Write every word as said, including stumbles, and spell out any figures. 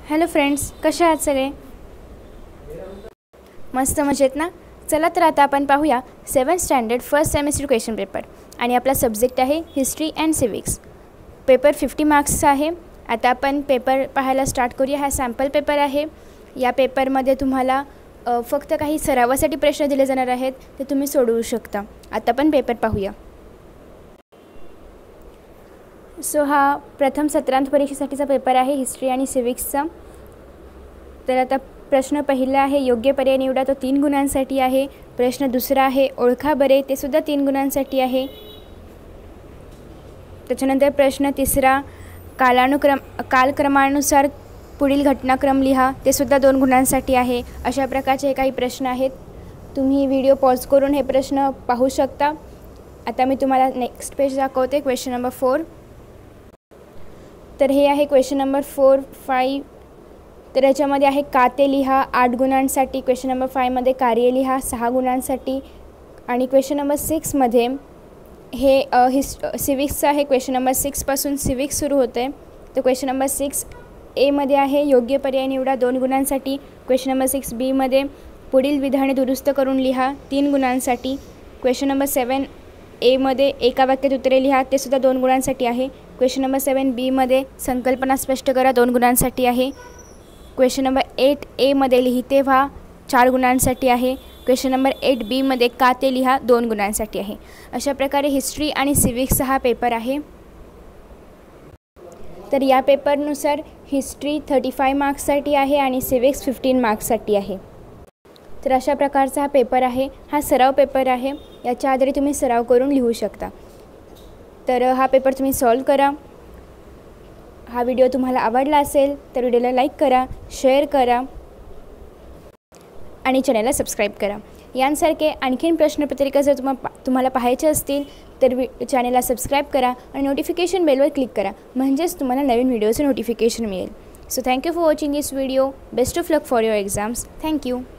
Hello friends, कसे आहात सगळे? मस्त मजेत ना? चला तर आता आपण पाहूया seventh standard first semester question paper आणि आपला सब्जेक्ट आहे history and civics. Paper fifty मार्क्सचा आहे. आता आपण पेपर पाहायला स्टार्ट करूया. हा सॅम्पल पेपर आहे. या पेपरमध्ये तुम्हाला फक्त काही सरावासाठी प्रश्न दिले जाणार आहेत, ते तुम्ही सोडवू शकता. आता आपण पेपर पाहूया. सो हा प्रथम सत्रांत परीक्षेसाठीचा पेपर आहे हिस्ट्री आणि सिविक्सचा. तर आता प्रश्न पहिला आहे योग्य पर्याय निवडा, तो तीन गुणांसाठी आहे. प्रश्न दुसरा आहे ओळखा बरे, ते सुद्धा तीन गुणांसाठी आहे. त्याच्यानंतर प्रश्न तिसरा कालानुक्रम कालक्रमानुसार पुढील घटनाक्रम लिहा, ते सुद्धा दोन गुणांसाठी आहे. अशा प्रकारचे काही प्रश्न आहेत. तुम्ही व्हिडिओ पॉज करून हे प्रश्न पाहू शकता. आता मी तुम्हाला नेक्स्ट पेज दाखवते. Question number four. तर हे आहे क्वेश्चन नंबर फोर फाईव्ह. तर याच्यामध्ये आहे का ते लिहा, आठ गुणांसाठी. क्वेश्चन नंबर फायमध्ये कार्य लिहा, सहा गुणांसाठी. आणि क्वेश्चन नंबर सिक्समध्ये हे हिस सिविक्सचं आहे. क्वेश्चन नंबर सिक्सपासून सिविक्स सुरू होतं आहे. तर क्वेश्चन नंबर सिक्स एमध्ये आहे योग्य पर्याय निवडा, दोन गुणांसाठी. क्वेश्चन नंबर सिक्स बीमध्ये पुढील विधाने दुरुस्त करून लिहा, तीन गुणांसाठी. क्वेश्चन नंबर सेवन एमध्ये एका वाक्यात उत्तरे लिहा, ते सुद्धा दोन गुणांसाठी आहे. क्वेश्चन नंबर सेवन बीमध्ये संकल्पना स्पष्ट करा, दोन गुणांसाठी आहे. क्वेश्चन नंबर एट एमध्ये लिहिते व्हा, चार गुणांसाठी आहे. क्वेश्चन नंबर एट बीमध्ये का ते लिहा, दोन गुणांसाठी आहे. अशा प्रकारे हिस्ट्री आणि सिविक्सचा हा पेपर आहे. तर या पेपरनुसार हिस्ट्री थर्टी फाय मार्क्ससाठी आहे आणि सिविक्स फिफ्टीन मार्क्ससाठी आहे. तर अशा प्रकारचा हा पेपर आहे. हा सराव पेपर आहे. याच्या आधारे तुम्ही सराव करून लिहू शकता. तर हा पेपर तुम्ही सॉल्व करा. हा व्हिडिओ तुम्हाला आवडला असेल तर व्हिडिओला लाईक करा, शेअर करा आणि चॅनलला सबस्क्राईब करा. यांसारखे आणखीन प्रश्नपत्रिका जर तुम्हा तुम्हाला पाहायचे असतील तर वि चॅनलला सबस्क्राईब करा आणि नोटिफिकेशन बेलवर क्लिक करा, म्हणजेच तुम्हाला नवीन व्हिडिओचं नोटिफिकेशन मिळेल. So thank you for watching this video. Best of luck for your exams. Thank you.